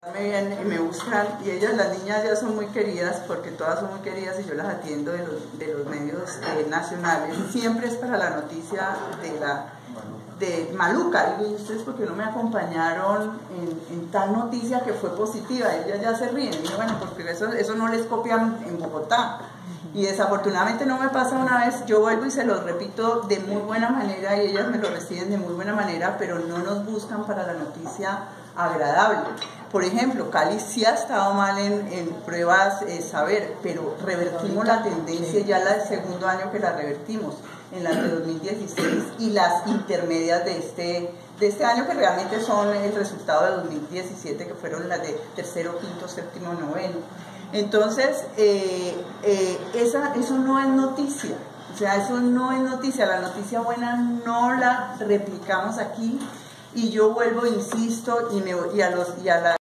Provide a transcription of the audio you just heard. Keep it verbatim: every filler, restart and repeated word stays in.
Me vienen y me buscan, y ellas, las niñas ya son muy queridas, porque todas son muy queridas y yo las atiendo de los, de los medios eh, nacionales. Siempre es para la noticia de la de Maluca. Digo, ¿y ustedes por qué no me acompañaron en, en tal noticia que fue positiva? Ellas ya se ríen. Y digo, bueno, porque eso, eso no les copian en Bogotá. Y desafortunadamente no me pasa una vez, yo vuelvo y se los repito de muy buena manera y ellas me lo reciben de muy buena manera, pero no nos buscan para la noticia agradable. Por ejemplo, Cali sí ha estado mal en, en pruebas eh, saber, pero revertimos la tendencia, ya la del segundo año que la revertimos, en las de dos mil dieciséis y las intermedias de este, de este año, que realmente son el resultado de dos mil diecisiete, que fueron las de tercero, quinto, séptimo, noveno. Entonces, eh, eh, esa, eso no es noticia, o sea, eso no es noticia, la noticia buena no la replicamos aquí, y yo vuelvo, insisto, y, me, y a los... Y a la,